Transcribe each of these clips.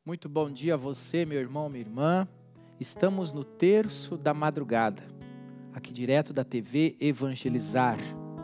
Muito bom dia a você, meu irmão, minha irmã. Estamos no terço da madrugada, aqui direto da TV Evangelizar.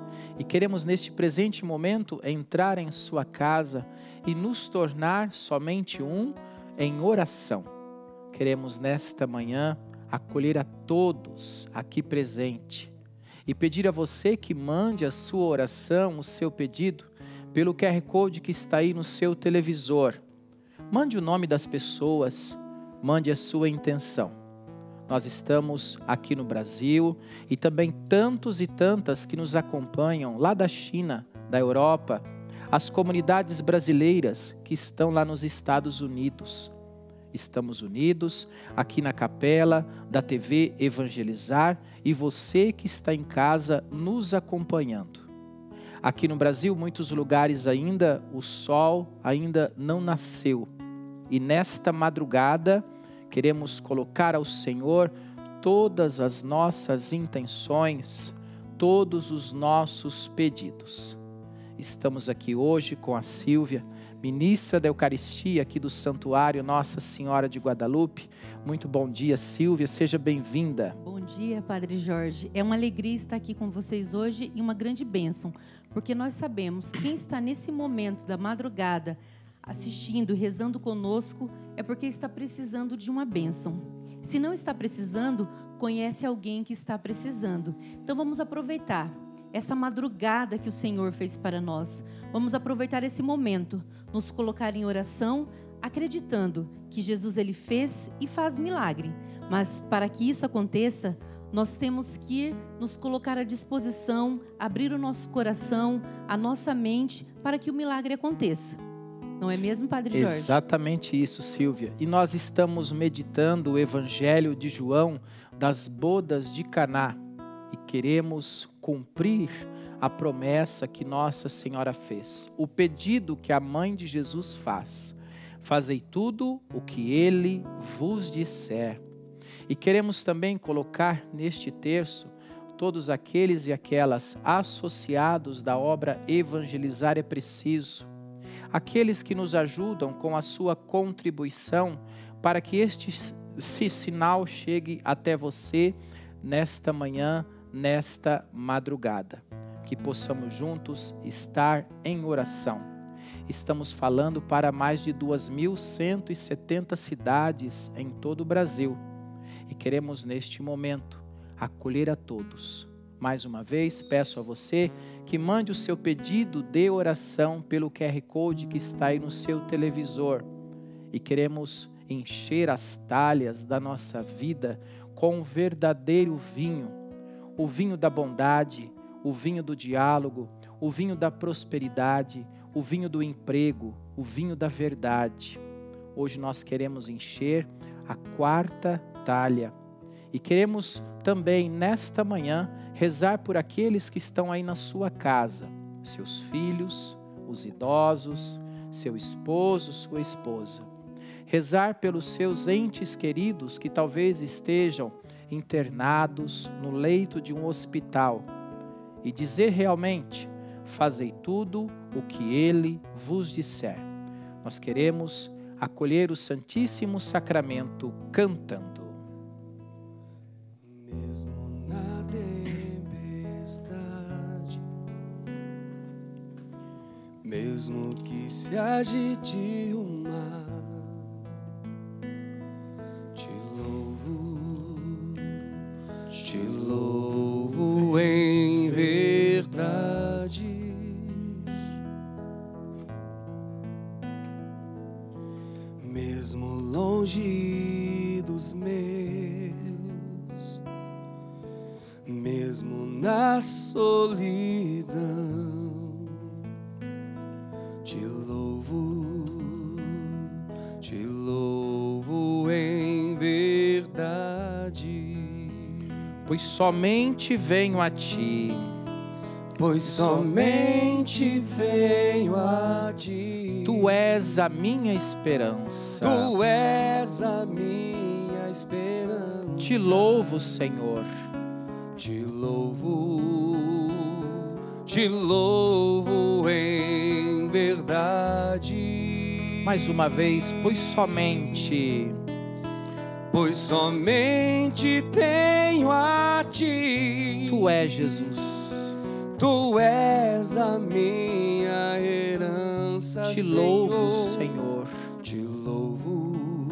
E queremos neste presente momento entrar em sua casa e nos tornar somente um em oração. Queremos nesta manhã acolher a todos aqui presente e pedir a você que mande a sua oração, o seu pedido, pelo QR Code que está aí no seu televisor. Mande o nome das pessoas, mande a sua intenção. Nós estamos aqui no Brasil e também tantos e tantas que nos acompanham lá da China, da Europa, as comunidades brasileiras que estão lá nos Estados Unidos. Estamos unidos aqui na capela da TV Evangelizar e você que está em casa nos acompanhando. Aqui no Brasil, muitos lugares ainda, o sol ainda não nasceu. E nesta madrugada, queremos colocar ao Senhor todas as nossas intenções, todos os nossos pedidos. Estamos aqui hoje com a Silvia, ministra da Eucaristia aqui do Santuário Nossa Senhora de Guadalupe. Muito bom dia, Silvia, seja bem-vinda. Bom dia, Padre Jorge. É uma alegria estar aqui com vocês hoje e uma grande bênção, porque nós sabemos que quem está nesse momento da madrugada assistindo, rezando conosco, é porque está precisando de uma bênção. Se não está precisando, conhece alguém que está precisando. Então vamos aproveitar essa madrugada que o Senhor fez para nós. Vamos aproveitar esse momento, nos colocar em oração, acreditando que Jesus ele fez e faz milagre. Mas para que isso aconteça, nós temos que nos colocar à disposição, abrir o nosso coração, a nossa mente, para que o milagre aconteça. Não é mesmo, Padre Jorge? Exatamente isso, Silvia. E nós estamos meditando o Evangelho de João das bodas de Caná e queremos cumprir a promessa que Nossa Senhora fez. O pedido que a mãe de Jesus faz. Fazei tudo o que ele vos disser. E queremos também colocar neste terço todos aqueles e aquelas associados da obra Evangelizar é Preciso. Aqueles que nos ajudam com a sua contribuição para que este sinal chegue até você nesta manhã, nesta madrugada. Que possamos juntos estar em oração. Estamos falando para mais de 2.170 cidades em todo o Brasil. E queremos neste momento acolher a todos. Mais uma vez, peço a você que mande o seu pedido de oração pelo QR Code que está aí no seu televisor. E queremos encher as talhas da nossa vida com o verdadeiro vinho. O vinho da bondade, o vinho do diálogo, o vinho da prosperidade, o vinho do emprego, o vinho da verdade. Hoje nós queremos encher a quarta talha. E queremos também, nesta manhã, rezar por aqueles que estão aí na sua casa, seus filhos, os idosos, seu esposo, sua esposa. Rezar pelos seus entes queridos que talvez estejam internados no leito de um hospital. E dizer realmente, fazei tudo o que ele vos disser. Nós queremos acolher o Santíssimo Sacramento cantando. Mesmo na tempestade, mesmo que se agite o mar, te louvo em verdade. Mesmo longe dos meus, mesmo na solidão, te louvo em verdade. Pois somente venho a ti. Pois somente venho a ti. Tu és a minha esperança. Tu és a minha esperança. Te louvo, Senhor. Te louvo em verdade. Mais uma vez, pois somente tenho a ti. Tu és Jesus. Tu és a minha herança, Te louvo, Senhor. Senhor.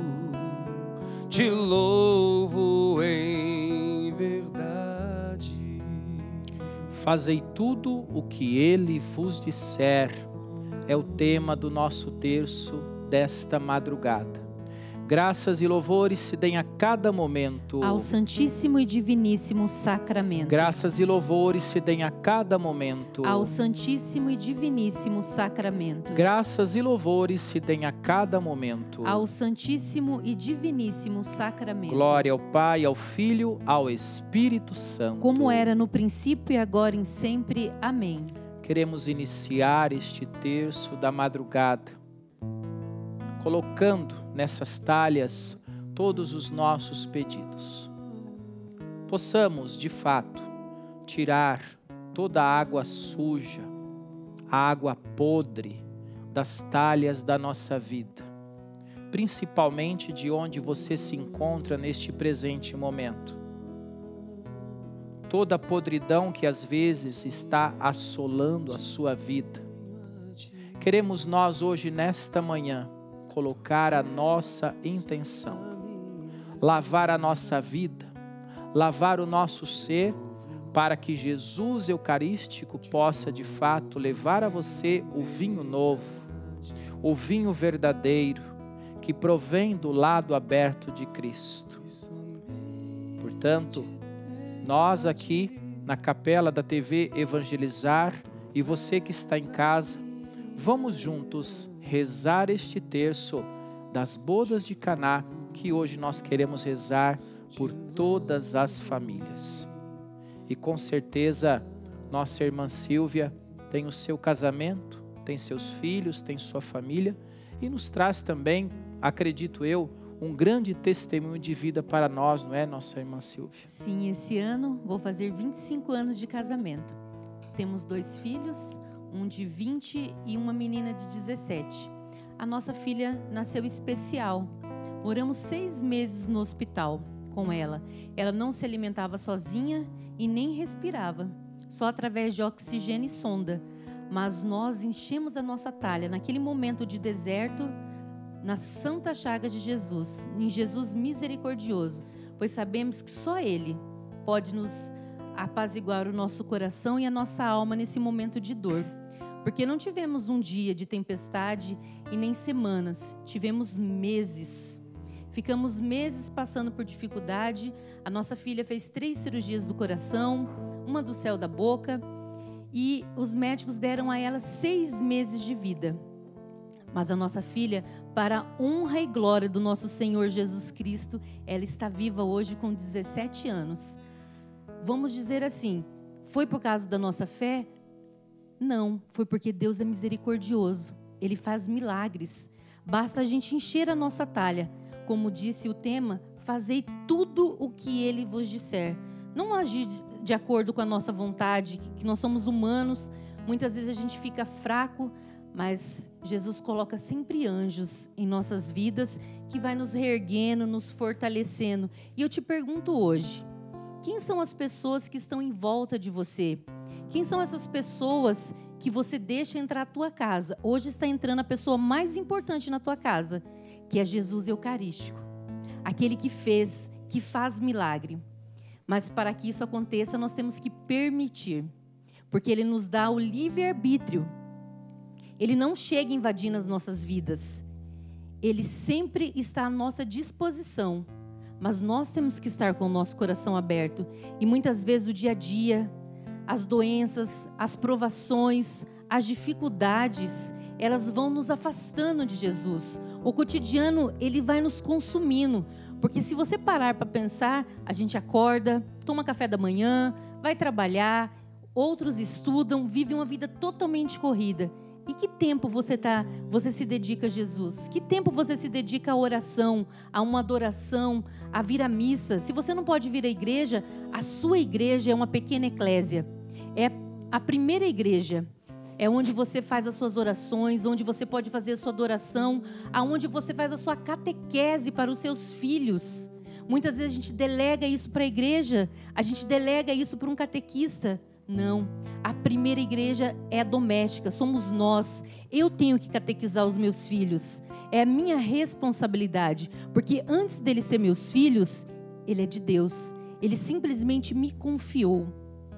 Te louvo em verdade. Fazei tudo o que Ele vos disser. É o tema do nosso terço desta madrugada. Graças e louvores se deem a cada momento ao Santíssimo e Diviníssimo Sacramento. Graças e louvores se deem a cada momento ao Santíssimo e Diviníssimo Sacramento. Graças e louvores se deem a cada momento ao Santíssimo e Diviníssimo Sacramento. Glória ao Pai, ao Filho, ao Espírito Santo. Como era no princípio e agora e sempre. Amém. Queremos iniciar este terço da madrugada colocando nessas talhas todos os nossos pedidos. Possamos, de fato, tirar toda a água suja, a água podre das talhas da nossa vida, principalmente de onde você se encontra neste presente momento. Toda a podridão que às vezes está assolando a sua vida. Queremos nós hoje, nesta manhã, colocar a nossa intenção, lavar a nossa vida, lavar o nosso ser, para que Jesus Eucarístico possa de fato levar a você o vinho novo, o vinho verdadeiro, que provém do lado aberto de Cristo. Portanto, nós aqui na capela da TV Evangelizar e você que está em casa, vamos juntos rezar este terço das bodas de Caná, que hoje nós queremos rezar por todas as famílias. E com certeza, nossa irmã Silvia tem o seu casamento, tem seus filhos, tem sua família, e nos traz também, acredito eu, um grande testemunho de vida para nós, não é, nossa irmã Silvia? Sim, esse ano vou fazer 25 anos de casamento. Temos 2 filhos, um de 20 e uma menina de 17. A nossa filha nasceu especial. Moramos 6 meses no hospital com ela. Ela não se alimentava sozinha e nem respirava, só através de oxigênio e sonda. Mas nós enchemos a nossa talha naquele momento de deserto, nas santas chagas de Jesus, em Jesus misericordioso, pois sabemos que só Ele pode nos apaziguar o nosso coração e a nossa alma nesse momento de dor. Porque não tivemos um dia de tempestade e nem semanas, tivemos meses. Ficamos meses passando por dificuldade. A nossa filha fez 3 cirurgias do coração, uma do céu da boca, e os médicos deram a ela 6 meses de vida. Mas a nossa filha, para a honra e glória do nosso Senhor Jesus Cristo, ela está viva hoje com 17 anos. Vamos dizer assim, foi por causa da nossa fé? Não, foi porque Deus é misericordioso. Ele faz milagres. Basta a gente encher a nossa talha. Como disse o tema, fazei tudo o que Ele vos disser. Não agir de acordo com a nossa vontade, que nós somos humanos. Muitas vezes a gente fica fraco, mas Jesus coloca sempre anjos em nossas vidas que vai nos reerguendo, nos fortalecendo. E eu te pergunto hoje, quem são as pessoas que estão em volta de você? Quem são essas pessoas que você deixa entrar na tua casa? Hoje está entrando a pessoa mais importante na tua casa, que é Jesus Eucarístico. Aquele que fez, que faz milagre. Mas para que isso aconteça, nós temos que permitir. Porque Ele nos dá o livre-arbítrio. Ele não chega invadindo as nossas vidas. Ele sempre está à nossa disposição. Mas nós temos que estar com o nosso coração aberto. E muitas vezes o dia a dia, as doenças, as provações, as dificuldades, elas vão nos afastando de Jesus. O cotidiano, ele vai nos consumindo. Porque se você parar para pensar, a gente acorda, toma café da manhã, vai trabalhar, outros estudam, vivem uma vida totalmente corrida. E que tempo você se dedica a Jesus? Que tempo você se dedica à oração, a uma adoração, a vir à missa? Se você não pode vir à igreja, a sua igreja é uma pequena eclésia. É a primeira igreja. É onde você faz as suas orações, onde você pode fazer a sua adoração, aonde você faz a sua catequese para os seus filhos. Muitas vezes a gente delega isso para a igreja, a gente delega isso para um catequista. Não, a primeira igreja é a doméstica, somos nós. Eu tenho que catequizar os meus filhos, é a minha responsabilidade, porque antes dele ser meus filhos, ele é de Deus, ele simplesmente me confiou.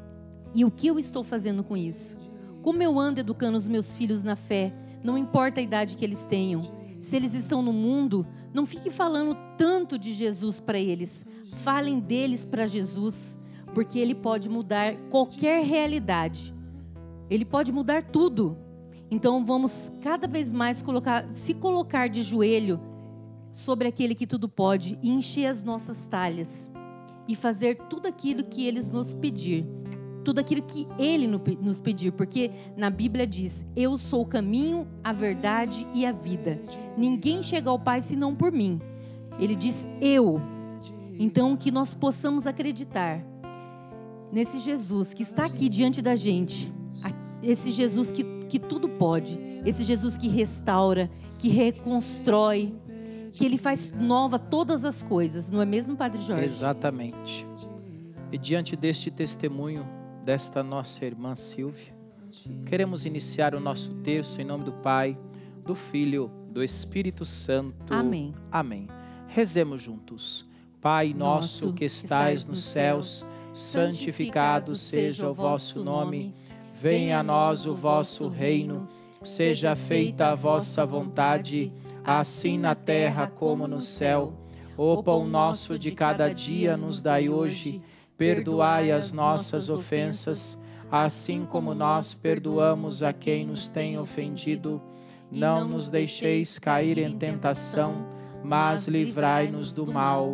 E o que eu estou fazendo com isso? Como eu ando educando os meus filhos na fé? Não importa a idade que eles tenham. Se eles estão no mundo, não fique falando tanto de Jesus para eles. Falem deles para Jesus, porque Ele pode mudar qualquer realidade. Ele pode mudar tudo. Então vamos cada vez mais se colocar de joelho sobre aquele que tudo pode e encher as nossas talhas e fazer tudo aquilo que Ele nos pedir. Tudo aquilo que Ele nos pedir, porque na Bíblia diz: eu sou o caminho, a verdade e a vida. Ninguém chega ao Pai senão por mim. Ele diz eu. Então que nós possamos acreditar nesse Jesus que está aqui diante da gente, esse Jesus que tudo pode, esse Jesus que restaura, que reconstrói, que Ele faz nova todas as coisas, não é mesmo, Padre Jorge? Exatamente. E diante deste testemunho desta nossa irmã Silvia, queremos iniciar o nosso terço em nome do Pai, do Filho, do Espírito Santo. Amém. Amém. Rezemos juntos. Pai nosso que estais nos céus, santificado seja o vosso nome. Venha a nós o vosso reino. Seja feita a vossa vontade, assim na terra como no céu. O pão nosso de cada dia nos dai hoje. Perdoai as nossas ofensas, assim como nós perdoamos a quem nos tem ofendido. Não nos deixeis cair em tentação, mas livrai-nos do mal.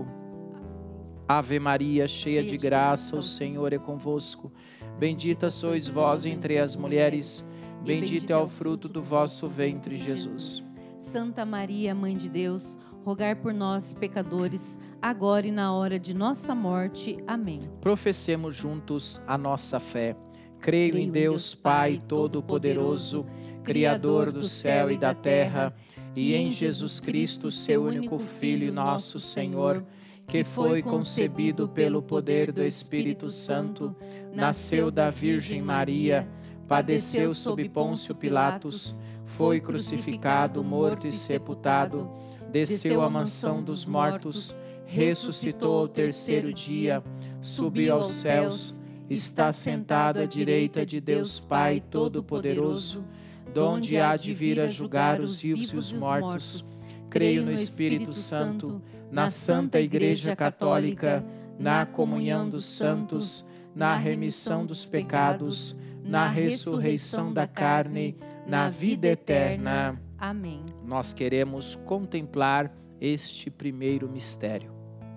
Ave Maria, cheia de graça, o Senhor é convosco. Bendita sois vós entre as mulheres, bendito é o fruto do vosso ventre, Jesus. Santa Maria, Mãe de Deus, rogai por nós, pecadores, agora e na hora de nossa morte. Amém. Professemos juntos a nossa fé. Creio em Deus Pai Todo-Poderoso, Criador do céu e da terra, e em Jesus Cristo, seu único Filho, nosso Senhor, que foi concebido pelo poder do Espírito Santo, nasceu da Virgem Maria, padeceu sob Pôncio Pilatos, foi crucificado, morto e sepultado, desceu à mansão dos mortos, ressuscitou ao terceiro dia, subiu aos céus, está sentado à direita de Deus Pai Todo-Poderoso, donde há de vir a julgar os vivos e os mortos. Creio no Espírito Santo, na Santa Igreja Católica, na comunhão dos santos, na remissão dos pecados, na ressurreição da carne, na vida eterna. Amém. Nós queremos contemplar este primeiro mistério,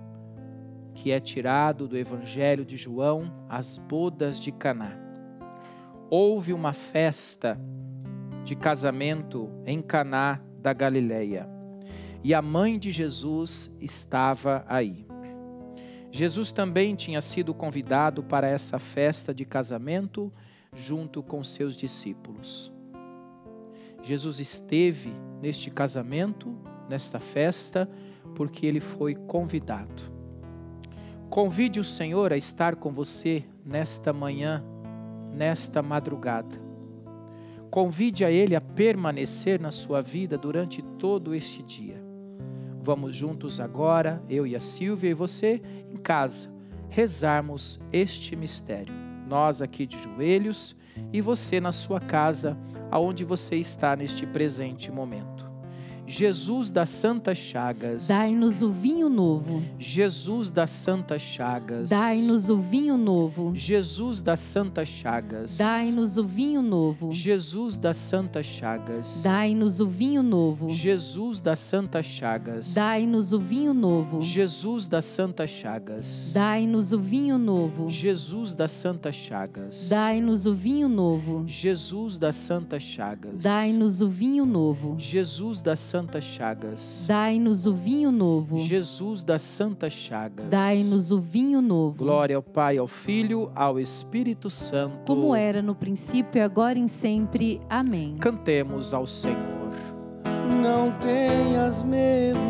que é tirado do Evangelho de João, as bodas de Caná. Houve uma festa de casamento em Caná da Galileia, e a mãe de Jesus estava aí. Jesus também tinha sido convidado para essa festa de casamento junto com seus discípulos. Jesus esteve neste casamento, nesta festa, porque ele foi convidado. Convide o Senhor a estar com você nesta manhã, nesta madrugada. Convide a Ele a permanecer na sua vida durante todo este dia. Vamos juntos agora, eu e a Silvia e você em casa, rezarmos este mistério. Nós aqui de joelhos e você na sua casa, aonde você está neste presente momento. Jesus das Santas Chagas, dai-nos o vinho novo. Jesus das Santas Chagas, dai-nos o vinho novo. Jesus das Santas Chagas, dai-nos o vinho novo. Jesus das Santas Chagas, dai-nos o vinho novo. Jesus das Santas Chagas, dai-nos o vinho novo. Jesus das Santas Chagas, dai-nos o vinho novo. Jesus das Santas Chagas, dai-nos o vinho novo. Jesus das Santas Chagas, dai-nos o vinho novo. Jesus das Santas santas chagas. Dai-nos o vinho novo. Jesus das santas chagas. Dai-nos o vinho novo. Glória ao Pai, ao Filho, ao Espírito Santo. Como era no princípio, agora e sempre. Amém. Cantemos ao Senhor. Não tenhas medo,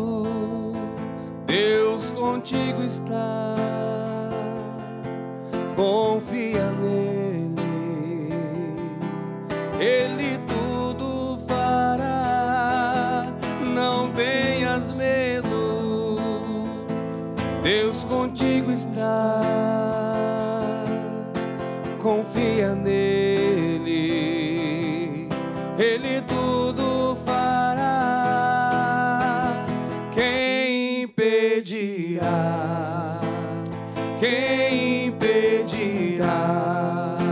Deus contigo está. Confia nele, Ele tudo fará. Não tenhas medo, Deus contigo está. Confia nele, Ele tudo fará. Quem impedirá? Quem impedirá?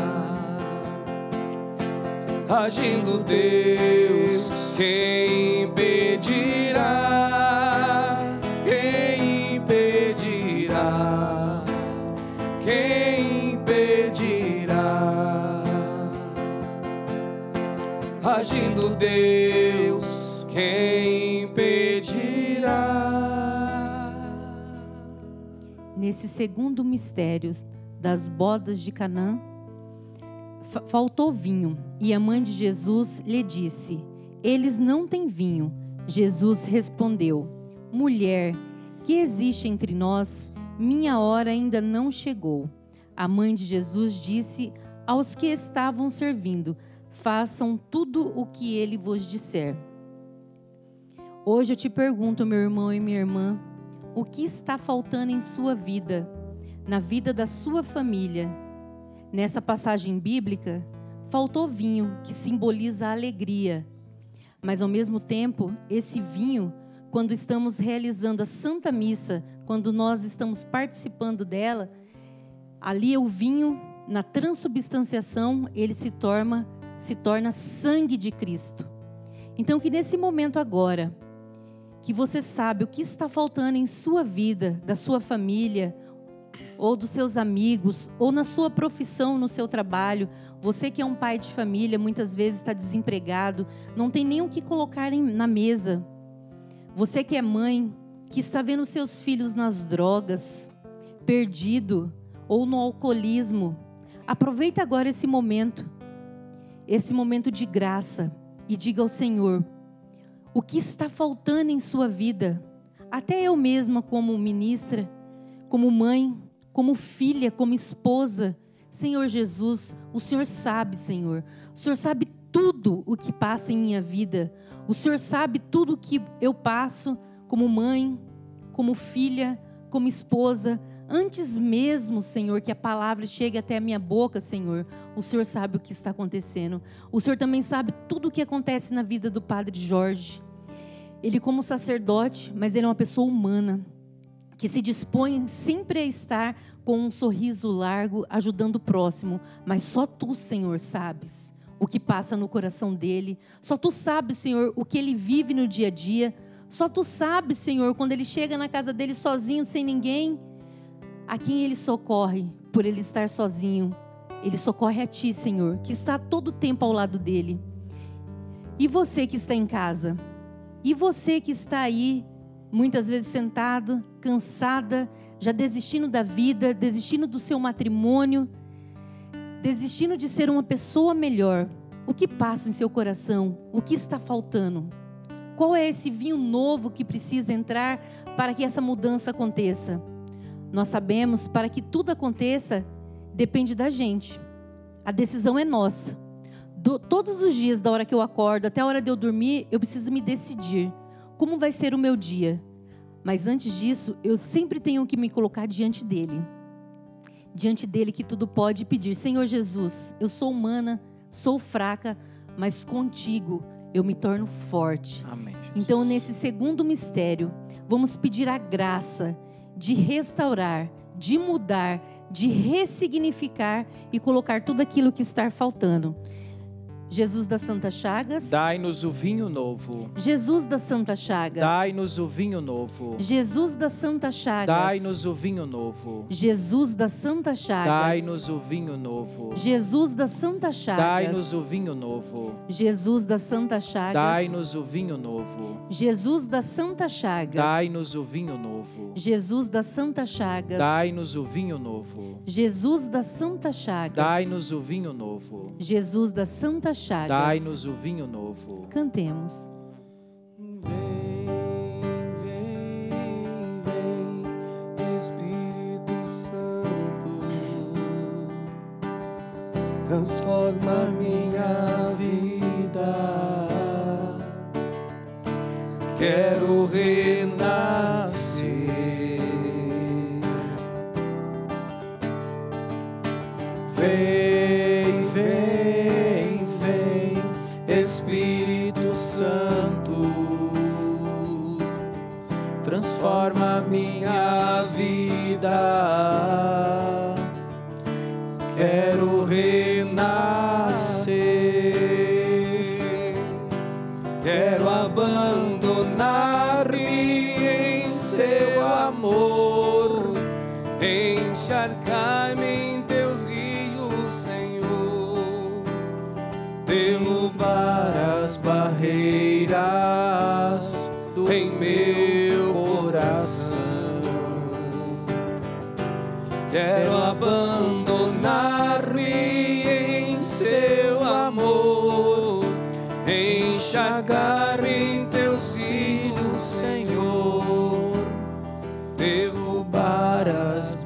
Agindo Deus, quem impedirá? Quem impedirá? Quem impedirá? Agindo Deus, quem impedirá? Nesse segundo mistério das bodas de Canaã, faltou vinho, e a mãe de Jesus lhe disse: eles não têm vinho. Jesus respondeu: mulher, que existe entre nós? Minha hora ainda não chegou. A mãe de Jesus disse aos que estavam servindo: façam tudo o que ele vos disser. Hoje eu te pergunto, meu irmão e minha irmã, o que está faltando em sua vida, na vida da sua família? Nessa passagem bíblica, faltou vinho, que simboliza a alegria. Mas ao mesmo tempo, esse vinho, quando estamos realizando a Santa Missa, quando nós estamos participando dela, ali o vinho, na transubstanciação, ele se torna sangue de Cristo. Então que nesse momento agora, que você sabe o que está faltando em sua vida, da sua família, ou dos seus amigos, ou na sua profissão, no seu trabalho. Você que é um pai de família, muitas vezes está desempregado, não tem nem o que colocar na mesa. Você que é mãe, que está vendo seus filhos nas drogas, perdido, ou no alcoolismo, aproveita agora esse momento de graça, e diga ao Senhor: o que está faltando em sua vida? Até eu mesma, como ministra, como mãe, como filha, como esposa, Senhor Jesus, o Senhor sabe, Senhor. O Senhor sabe tudo o que passa em minha vida. O Senhor sabe tudo o que eu passo como mãe, como filha, como esposa. Antes mesmo, Senhor, que a palavra chegue até a minha boca, Senhor, o Senhor sabe o que está acontecendo. O Senhor também sabe tudo o que acontece na vida do Padre Jorge. Ele como sacerdote, mas ele é uma pessoa humana, que se dispõe sempre a estar com um sorriso largo, ajudando o próximo. Mas só Tu, Senhor, sabes o que passa no coração dele. Só Tu sabes, Senhor, o que ele vive no dia a dia. Só Tu sabes, Senhor, quando ele chega na casa dele sozinho, sem ninguém, a quem ele socorre por ele estar sozinho. Ele socorre a Ti, Senhor, que está todo o tempo ao lado dele. E você que está em casa? E você que está aí, muitas vezes sentado, cansada, já desistindo da vida, desistindo do seu matrimônio, desistindo de ser uma pessoa melhor. O que passa em seu coração? O que está faltando? Qual é esse vinho novo que precisa entrar para que essa mudança aconteça? Nós sabemos, para que tudo aconteça, depende da gente. A decisão é nossa. Todos os dias, da hora que eu acordo até a hora de eu dormir, eu preciso me decidir. Como vai ser o meu dia? Mas antes disso, eu sempre tenho que me colocar diante dele. Diante dele que tudo pode pedir. Senhor Jesus, eu sou humana, sou fraca, mas contigo eu me torno forte. Amém, Jesus. Então, nesse segundo mistério, vamos pedir a graça de restaurar, de mudar, de ressignificar e colocar tudo aquilo que está faltando. Jesus das Santas Chagas, dai-nos o vinho novo. Jesus das Santas Chagas, Dai-nos o vinho novo. Jesus das Santas Chagas, Dai-nos o vinho novo. Jesus das Santas Chagas, Dai-nos o vinho novo. Jesus das Santas Chagas, Dai-nos o vinho novo. Jesus das Santas Chagas, Dai-nos o vinho novo. Jesus das Santas Chagas, Dai-nos o vinho novo. Jesus das Santas Chagas, Dai-nos o vinho novo. Jesus das Santas Chagas, Dai-nos o vinho novo. Jesus das Santas Chagas. Dai-nos o vinho novo. Cantemos. Vem, vem, vem, Espírito Santo, transforma minha vida. Quero renascer. Vem, vem, vem, Espírito Santo, transforma minha vida. Quero renascer, quero abandonar-me em seu amor, encharcar-me em teus rios, Senhor, derrubar as barreiras em meu coração. Quero abandonar-me em seu amor, enxagar-me em teus rios, Senhor, derrubar as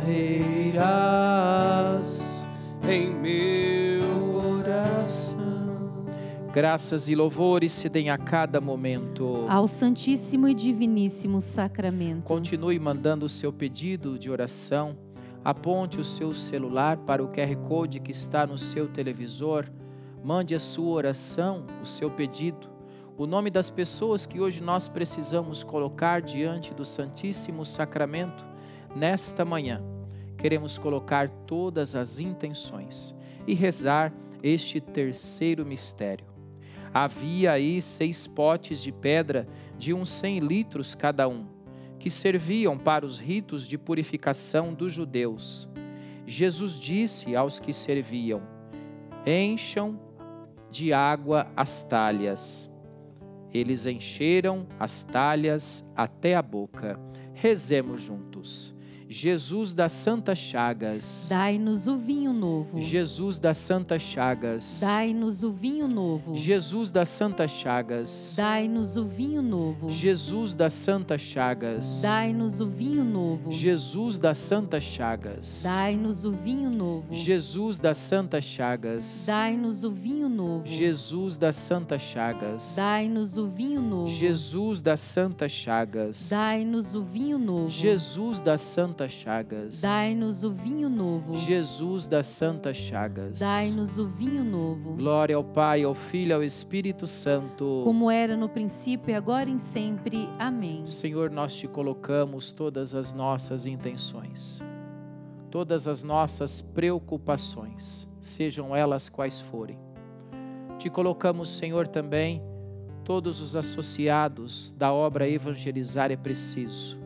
barreiras em meu coração. Graças e louvores se deem a cada momento. Ao Santíssimo e Diviníssimo Sacramento. Continue mandando o seu pedido de oração. Aponte o seu celular para o QR Code que está no seu televisor. Mande a sua oração, o seu pedido, o nome das pessoas que hoje nós precisamos colocar diante do Santíssimo Sacramento. Nesta manhã, queremos colocar todas as intenções e rezar este terceiro mistério. Havia aí 6 potes de pedra de uns 100 litros cada um, que serviam para os ritos de purificação dos judeus. Jesus disse aos que serviam: encham de água as talhas. Eles encheram as talhas até a boca. Rezemos juntos. Jesus das Santas Chagas, dai-nos o vinho novo. Jesus das Santas Chagas, dai-nos o vinho novo. Jesus das Santas Chagas, dai-nos o vinho novo. Jesus das Santas Chagas, dai-nos o vinho novo. Jesus das Santas Chagas, dai-nos o vinho novo. Jesus das Santas Chagas, dai-nos o vinho novo. Jesus das Santas Chagas, dai-nos o vinho novo. Jesus das Santas Chagas, dai-nos o vinho novo. Jesus das Santas Chagas, dai-nos o vinho novo. Jesus das Santas Chagas, dai-nos o vinho novo. Glória ao Pai, ao Filho e ao Espírito Santo, como era no princípio e agora e sempre. Amém. Senhor, nós te colocamos todas as nossas intenções, todas as nossas preocupações, sejam elas quais forem. Te colocamos, Senhor, também todos os associados da obra Evangelizar é Preciso.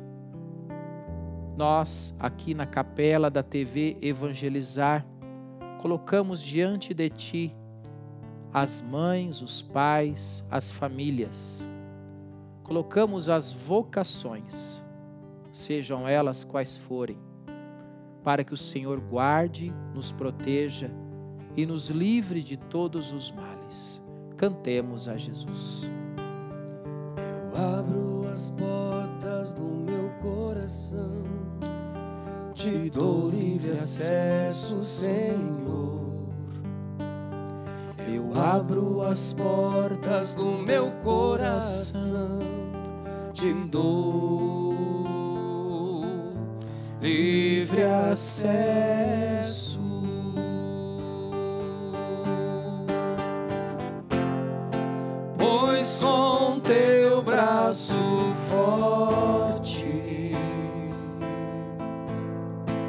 Nós, aqui na capela da TV Evangelizar, colocamos diante de Ti as mães, os pais, as famílias. Colocamos as vocações, sejam elas quais forem, para que o Senhor guarde, nos proteja e nos livre de todos os males. Cantemos a Jesus. Eu abro as portas do meu coração, te dou livre acesso, Senhor. Eu abro as portas do meu coração, te dou livre acesso. Pois com teu braço forte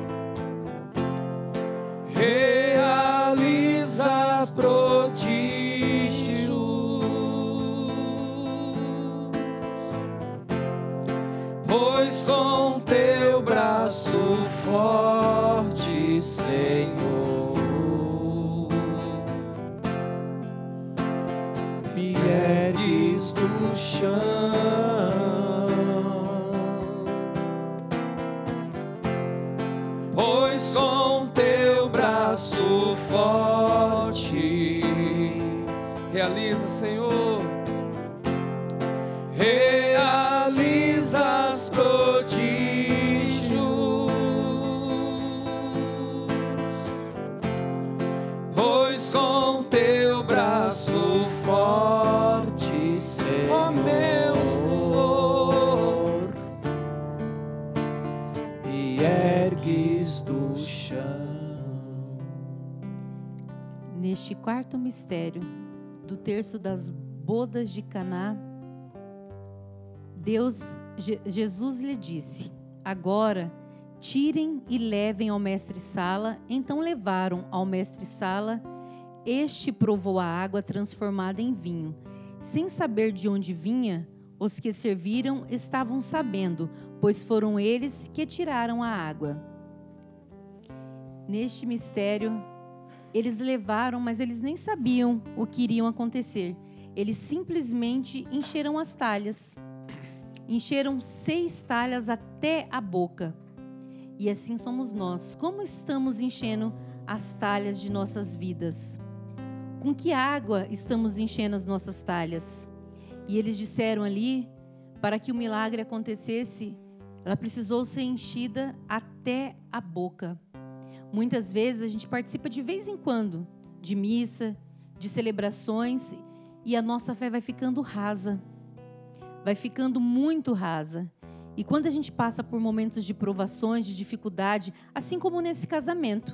realizas prodígios, pois com teu braço forte, Senhor, me ergues do chão, pois com teu braço forte realiza, Senhor, realizas prodígios, pois com teu braço forte, Senhor, ó meu Senhor, me ergues do chão. Neste quarto mistério do terço das bodas de Caná, Jesus lhe disse: agora tirem e levem ao mestre-sala. Então levaram ao mestre-sala. Este provou a água transformada em vinho. Sem saber de onde vinha, os que serviram estavam sabendo, pois foram eles que tiraram a água. Neste mistério, eles levaram, mas eles nem sabiam o que iriam acontecer. Eles simplesmente encheram as talhas. Encheram 6 talhas até a boca. E assim somos nós. Como estamos enchendo as talhas de nossas vidas? Com que água estamos enchendo as nossas talhas? E eles disseram ali, para que o milagre acontecesse, ela precisou ser enchida até a boca. Muitas vezes a gente participa de vez em quando de missa, de celebrações, e a nossa fé vai ficando rasa. Vai ficando muito rasa. E quando a gente passa por momentos de provações, de dificuldade, assim como nesse casamento,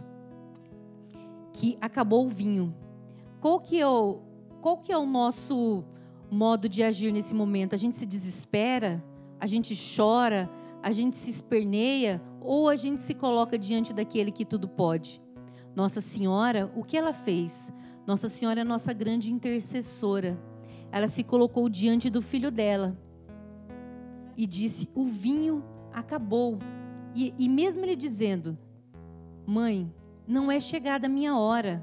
que acabou o vinho, qual que é o nosso modo de agir nesse momento? A gente se desespera? A gente chora? A gente se esperneia? Ou a gente se coloca diante daquele que tudo pode? Nossa Senhora, o que ela fez? Nossa Senhora é a nossa grande intercessora. Ela se colocou diante do filho dela e disse: o vinho acabou. E mesmo ele dizendo: mãe, não é chegada a minha hora.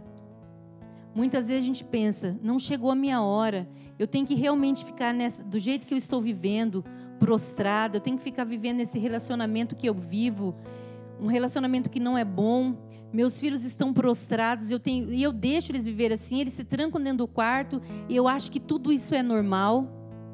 Muitas vezes a gente pensa: não chegou a minha hora, eu tenho que realmente ficar do jeito que eu estou vivendo, prostrado, eu tenho que ficar vivendo esse relacionamento que eu vivo, um relacionamento que não é bom. Meus filhos estão prostrados e eu deixo eles viver assim, eles se trancam dentro do quarto e eu acho que tudo isso é normal.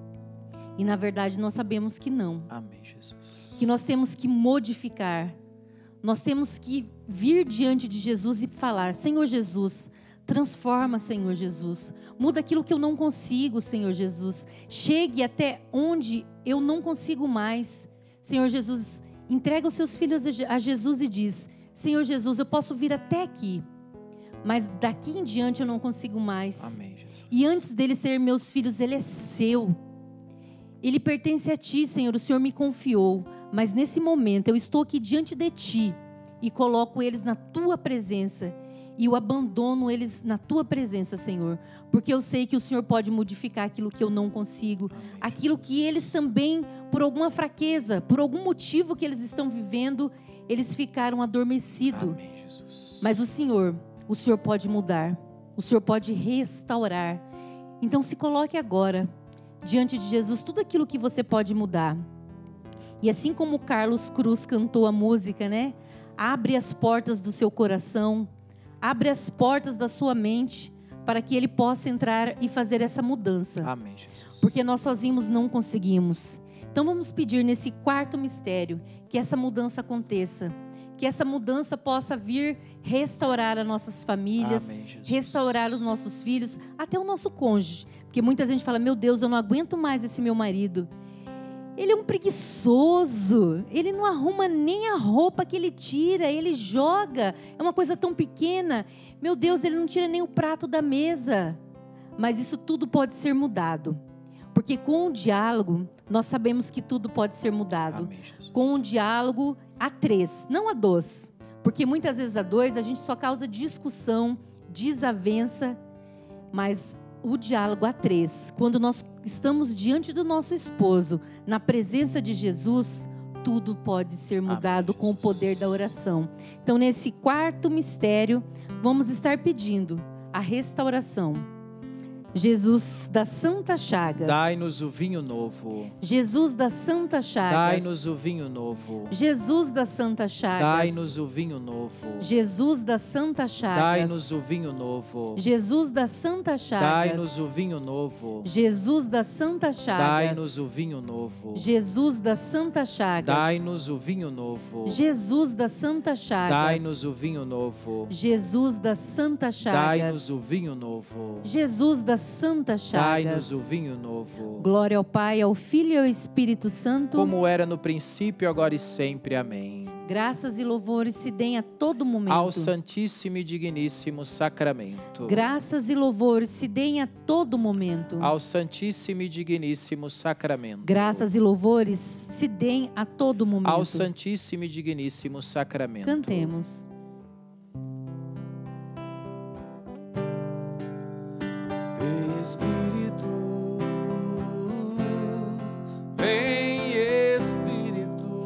E na verdade nós sabemos que não. Amém, Jesus. Que nós temos que modificar. Nós temos que vir diante de Jesus e falar: Senhor Jesus, transforma, Senhor Jesus. Muda aquilo que eu não consigo, Senhor Jesus. Chegue até onde eu não consigo mais. Senhor Jesus, entrega os seus filhos a Jesus e diz: Senhor Jesus, eu posso vir até aqui, mas daqui em diante eu não consigo mais. Amém, Jesus. E antes dele ser meus filhos, ele é seu. Ele pertence a ti, Senhor, o Senhor me confiou. Mas nesse momento eu estou aqui diante de ti e coloco eles na tua presença. E eu abandono eles na tua presença, Senhor. Porque eu sei que o Senhor pode modificar aquilo que eu não consigo. Amém, aquilo que eles também, por alguma fraqueza, por algum motivo que eles estão vivendo, eles ficaram adormecidos. Amém, Jesus. Mas o Senhor pode mudar. O Senhor pode restaurar. Então se coloque agora diante de Jesus tudo aquilo que você pode mudar. E assim como o Carlos Cruz cantou a música, né? Abre as portas do seu coração, abre as portas da sua mente, para que ele possa entrar e fazer essa mudança. Amém, Jesus. Porque nós sozinhos não conseguimos. Então vamos pedir nesse quarto mistério que essa mudança aconteça. Que essa mudança possa vir restaurar as nossas famílias, Amém, Jesus. restaurar os nossos filhos, até o nosso cônjuge. Porque muita gente fala: meu Deus, eu não aguento mais esse meu marido. Ele é um preguiçoso, ele não arruma nem a roupa que ele tira, ele joga, é uma coisa tão pequena. Meu Deus, ele não tira nem o prato da mesa. Mas isso tudo pode ser mudado. Porque com o diálogo, nós sabemos que tudo pode ser mudado. Amém, Jesus. Com o diálogo a 3, não a 2. Porque muitas vezes a 2 a gente só causa discussão, desavença. Mas o diálogo a 3, quando nós estamos diante do nosso esposo, na presença de Jesus, tudo pode ser mudado Amém, com o poder da oração. Então, nesse quarto mistério, vamos estar pedindo a restauração. Jesus das Santas Chagas, dai-nos o vinho novo. Jesus das Santas Chagas, Dai-nos o vinho novo. Jesus das Santas Chagas, Dai-nos o vinho novo. Jesus das Santas Chagas, Dai-nos o vinho novo. Jesus das Santas Chagas, Dai-nos o vinho novo. Jesus das Santas Chagas, Dai-nos o vinho novo. Jesus das Santas Chagas, Dai-nos o vinho novo. Jesus das Santas Chagas, Dai-nos o vinho novo. Jesus das Santas Chagas, Dai-nos o vinho novo. Jesus das Santas Chagas. Dai-nos o vinho novo. Glória ao Pai, ao Filho e ao Espírito Santo. Como era no princípio, agora e sempre. Amém. Graças e louvores se deem a todo momento. Ao Santíssimo e Digníssimo Sacramento. Graças e louvores se deem a todo momento. Ao Santíssimo e Digníssimo Sacramento. Graças e louvores se deem a todo momento. Ao Santíssimo e Digníssimo Sacramento. Cantemos. Vem Espírito, vem Espírito,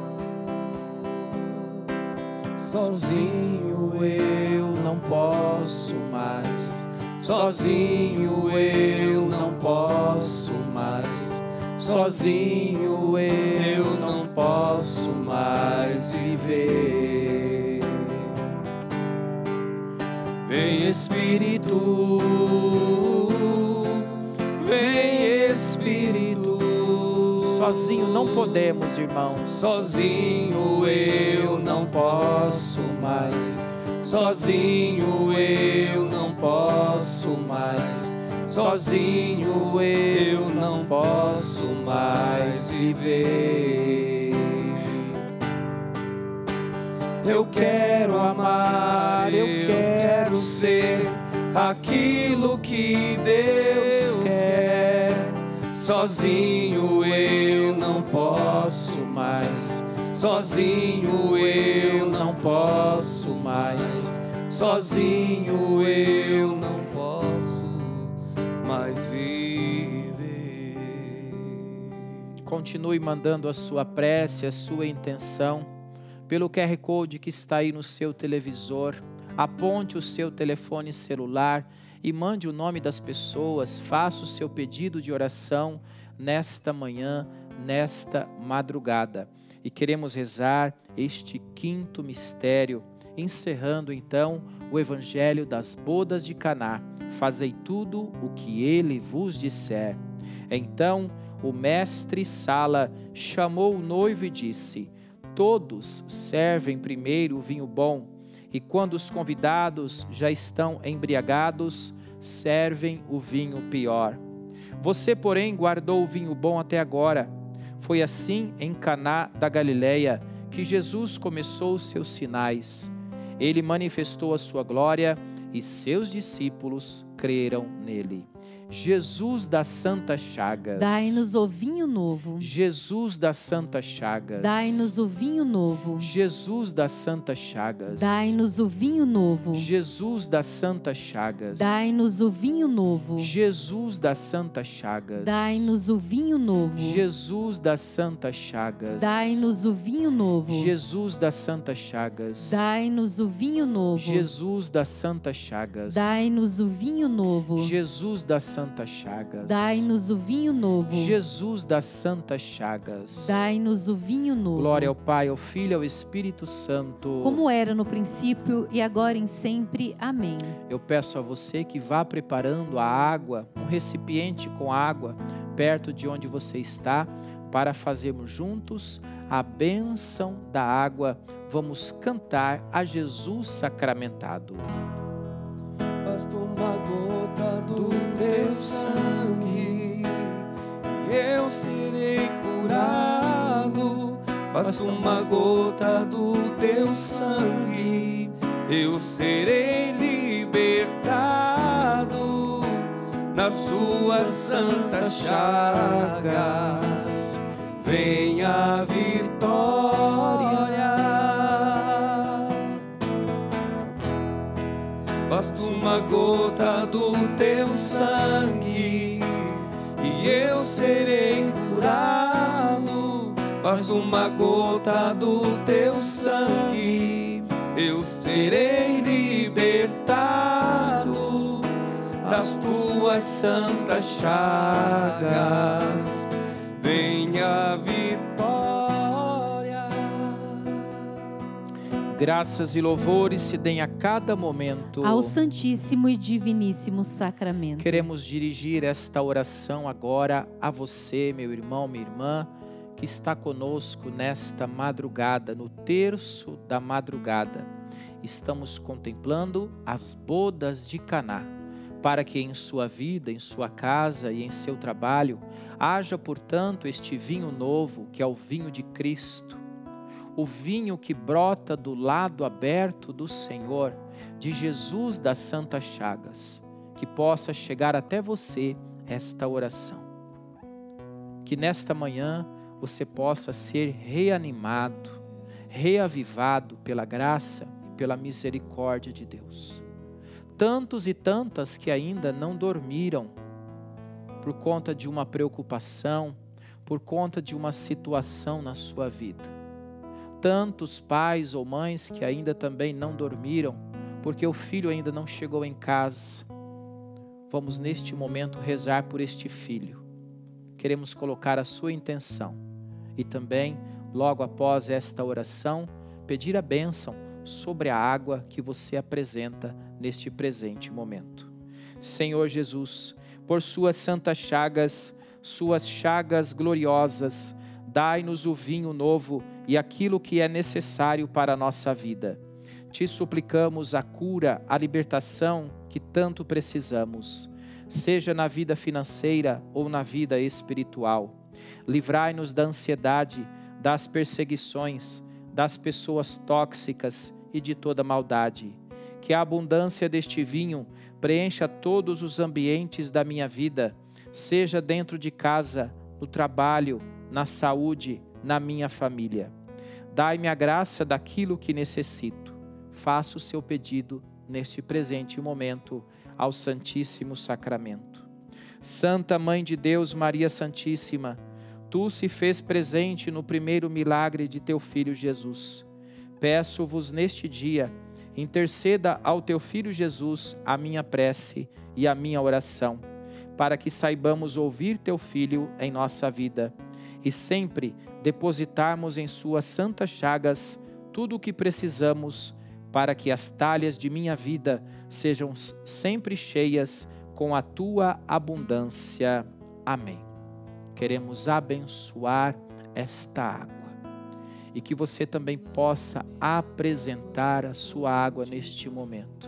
Sozinho eu não posso mais. Sozinho eu não posso mais. Sozinho eu não posso mais viver. Vem Espírito, vem Espírito. Sozinho não podemos, irmãos. Sozinho eu não posso mais. Sozinho eu não posso mais. Sozinho eu não posso mais viver. Eu quero amar, eu quero ser aquilo que Deus quer. Sozinho eu não posso mais. Sozinho eu não posso mais. Sozinho eu não posso mais viver. Continue mandando a sua prece, a sua intenção pelo QR Code que está aí no seu televisor. Aponte o seu telefone celular e mande o nome das pessoas. Faça o seu pedido de oração nesta manhã, nesta madrugada. E queremos rezar este quinto mistério, encerrando então o Evangelho das bodas de Caná. Fazei tudo o que ele vos disser. Então o mestre Sala chamou o noivo e disse: todos servem primeiro o vinho bom, e quando os convidados já estão embriagados, servem o vinho pior. Você, porém, guardou o vinho bom até agora. Foi assim em Caná da Galileia que Jesus começou os seus sinais. Ele manifestou a sua glória e seus discípulos creram nele. Jesus das Santas Chagas, Dai-nos o vinho novo. Jesus das Santas Chagas, Dai-nos o vinho novo. Jesus das Santas Chagas, Dai-nos o vinho novo. Jesus das Santas Chagas, Dai-nos o vinho novo. Jesus das Santas Chagas, Dai-nos o vinho novo. Jesus das Santas Chagas, Dai-nos o vinho novo. Jesus das Santas Chagas, Dai-nos o vinho novo. Jesus das Santas Chagas, Dai-nos o vinho novo. Jesus das Santas Chagas, Dai-nos o vinho novo. Jesus das Santas Chagas. Dai-nos o vinho novo. Glória ao Pai, ao Filho e ao Espírito Santo. Como era no princípio e agora em sempre. Amém. Eu peço a você que vá preparando a água, um recipiente com água, perto de onde você está, para fazermos juntos a bênção da água. Vamos cantar a Jesus sacramentado. Basta uma gota do teu sangue e eu serei curado. Basta uma gota do teu sangue, eu serei libertado. Nas tuas santas chagas vem a vitória. Basta uma gota do teu sangue e eu serei curado. basta uma gota do teu sangue, eu serei libertado das tuas santas chagas. Venha a vitória. Graças e louvores se deem a cada momento ao Santíssimo e Diviníssimo Sacramento. Queremos dirigir esta oração agora a você, meu irmão, minha irmã, que está conosco nesta madrugada, no terço da madrugada. Estamos contemplando as bodas de Caná, para que em sua vida, em sua casa e em seu trabalho, haja, portanto, este vinho novo, que é o vinho de Cristo, o vinho que brota do lado aberto do Senhor, de Jesus das Santas Chagas, que possa chegar até você esta oração. Que nesta manhã você possa ser reanimado, reavivado pela graça e pela misericórdia de Deus. Tantos e tantas que ainda não dormiram por conta de uma preocupação, por conta de uma situação na sua vida. Tantos pais ou mães que ainda também não dormiram porque o filho ainda não chegou em casa. Vamos neste momento rezar por este filho. Queremos colocar a sua intenção e também, logo após esta oração, pedir a bênção sobre a água que você apresenta neste presente momento. Senhor Jesus, por suas santas chagas gloriosas, dai-nos o vinho novo e aquilo que é necessário para a nossa vida. Te suplicamos a cura, a libertação que tanto precisamos, seja na vida financeira ou na vida espiritual. Livrai-nos da ansiedade, das perseguições, das pessoas tóxicas e de toda maldade. Que a abundância deste vinho preencha todos os ambientes da minha vida, seja dentro de casa, no trabalho, na saúde, na minha família. Dai-me a graça daquilo que necessito. Faça o seu pedido neste presente momento ao Santíssimo Sacramento. Santa Mãe de Deus, Maria Santíssima, tu se fez presente no primeiro milagre de teu Filho Jesus. Peço-vos neste dia, interceda ao teu Filho Jesus a minha prece e a minha oração, para que saibamos ouvir teu Filho em nossa vida e sempre depositarmos em suas santas chagas tudo o que precisamos para que as talhas de minha vida sejam sempre cheias com a tua abundância. Amém. Queremos abençoar esta água e que você também possa apresentar a sua água neste momento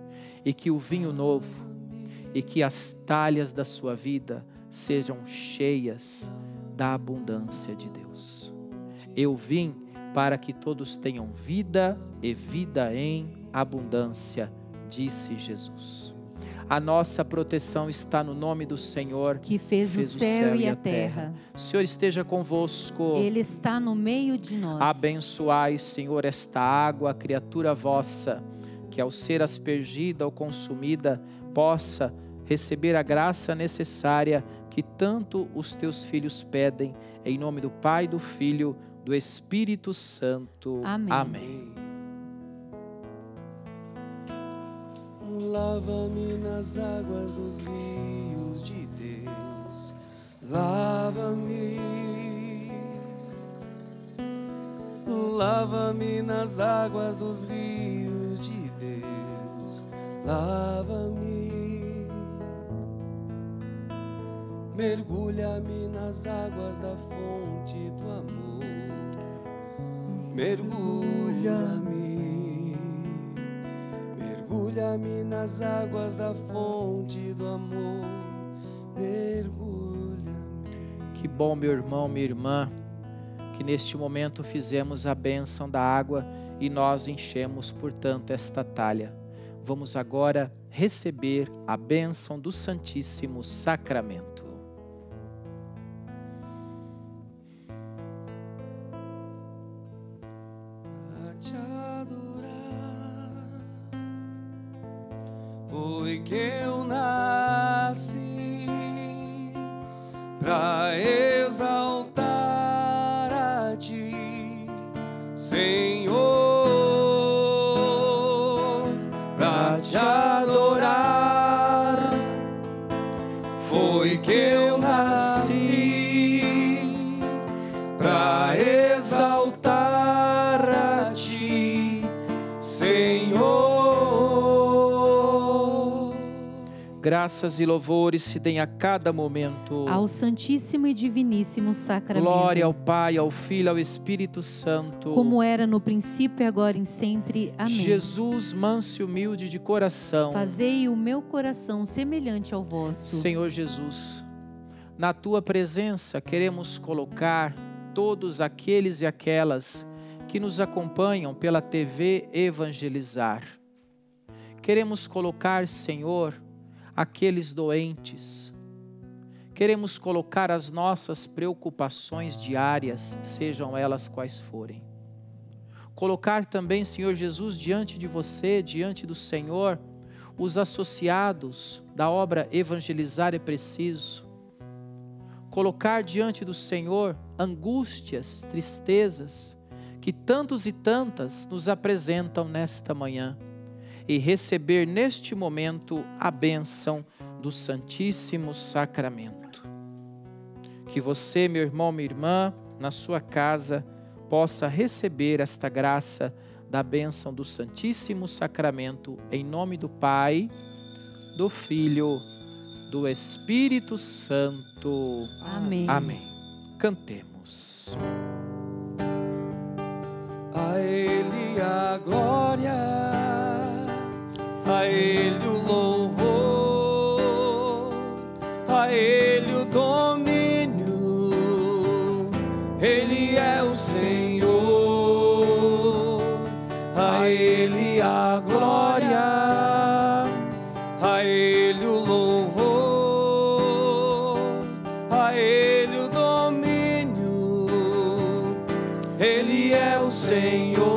e que o vinho novo e que as talhas da sua vida sejam cheias da abundância de Deus. Eu vim para que todos tenham vida e vida em abundância, disse Jesus. A nossa proteção está no nome do Senhor, que fez o céu e a terra. O Senhor esteja convosco. Ele está no meio de nós. Abençoai, Senhor, esta água, criatura vossa, que ao ser aspergida ou consumida, possa receber a graça necessária que tanto os teus filhos pedem, em nome do Pai, do Filho, do Espírito Santo. Amém. Amém. Lava-me nas águas dos rios de Deus, lava-me, lava-me nas águas dos rios de Deus, lava-me, mergulha-me nas águas da fonte do amor, mergulha-me. Mergulha-me nas águas da fonte do amor, mergulha-me. Que bom, meu irmão, minha irmã, que neste momento fizemos a bênção da água e nós enchemos, portanto, esta talha. Vamos agora receber a bênção do Santíssimo Sacramento. Foi que eu nasci pra exaltar a Senhor, pra te adorar. Foi que eu nasci pra exaltar a ti, Senhor. Graças e louvores se deem a cada momento ao Santíssimo e Diviníssimo Sacramento. Glória ao Pai, ao Filho e ao Espírito Santo, como era no princípio, agora e sempre. Amém. Jesus, manso e humilde de coração, fazei o meu coração semelhante ao vosso. Senhor Jesus, na Tua presença queremos colocar todos aqueles e aquelas que nos acompanham pela TV Evangelizar. Queremos colocar, Senhor, aqueles doentes. Queremos colocar as nossas preocupações diárias, sejam elas quais forem. Colocar também, Senhor Jesus, diante de você, diante do Senhor, os associados da obra Evangelizar é Preciso. Colocar diante do Senhor angústias, tristezas, que tantos e tantas nos apresentam nesta manhã. E receber neste momento a bênção do Santíssimo Sacramento. Que você, meu irmão, minha irmã, na sua casa, possa receber esta graça da bênção do Santíssimo Sacramento, em nome do Pai, do Filho, do Espírito Santo. Amém. Amém. Cantemos. A Ele a glória, a Ele o louvor, a Ele o domínio, Ele é o Senhor. A Ele a glória, a Ele o louvor, a Ele o domínio, Ele é o Senhor.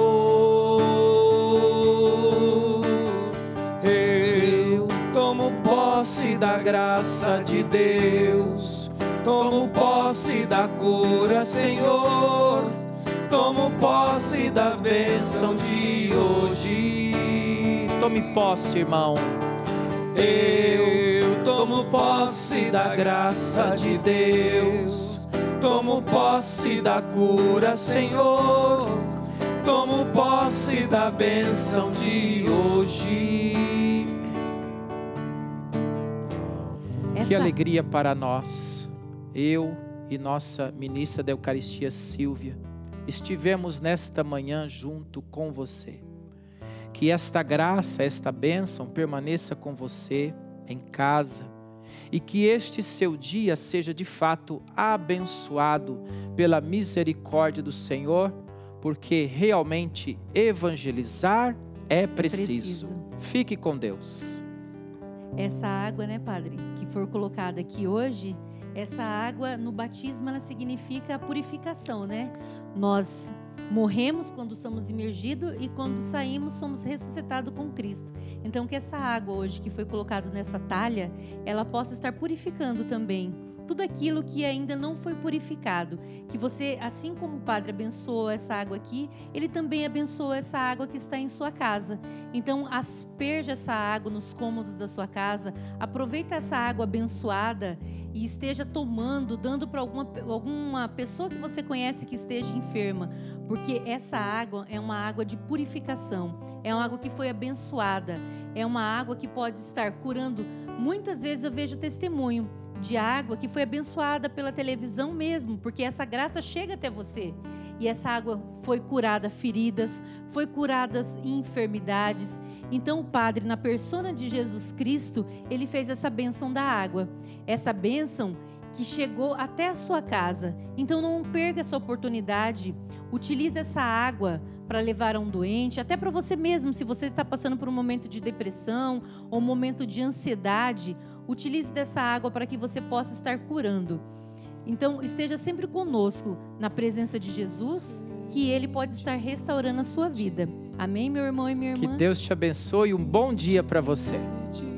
Posse da graça de Deus, tomo posse da cura, Senhor, tomo posse da bênção de hoje. Tome posse, irmão. Eu tomo posse da graça de Deus, tomo posse da cura, Senhor, tomo posse da bênção de hoje. Que alegria para nós, eu e nossa ministra da Eucaristia, Silvia, estivemos nesta manhã junto com você. Que esta graça, esta bênção permaneça com você em casa e que este seu dia seja de fato abençoado pela misericórdia do Senhor, porque realmente evangelizar é preciso. Fique com Deus. Essa água, né, Padre, que for colocada aqui hoje, essa água no batismo ela significa a purificação, né? Nós morremos quando somos imergidos e quando saímos somos ressuscitados com Cristo. Então que essa água hoje que foi colocada nessa talha, ela possa estar purificando também tudo aquilo que ainda não foi purificado. Que você, assim como o Padre abençoou essa água aqui, ele também abençoou essa água que está em sua casa. Então asperja essa água nos cômodos da sua casa, aproveita essa água abençoada e esteja tomando, dando para alguma pessoa que você conhece que esteja enferma, porque essa água é uma água de purificação, é uma água que foi abençoada, é uma água que pode estar curando. Muitas vezes eu vejo testemunho de água que foi abençoada pela televisão mesmo, porque essa graça chega até você. E essa água foi curada feridas, foi curadas enfermidades. Então o Padre, na persona de Jesus Cristo, ele fez essa bênção da água. Essa bênção que chegou até a sua casa. Então não perca essa oportunidade. Utilize essa água para levar a um doente, até para você mesmo, se você está passando por um momento de depressão ou um momento de ansiedade, utilize dessa água para que você possa estar curando. Então, esteja sempre conosco na presença de Jesus, que Ele pode estar restaurando a sua vida. Amém, meu irmão e minha irmã? Que Deus te abençoe e um bom dia para você.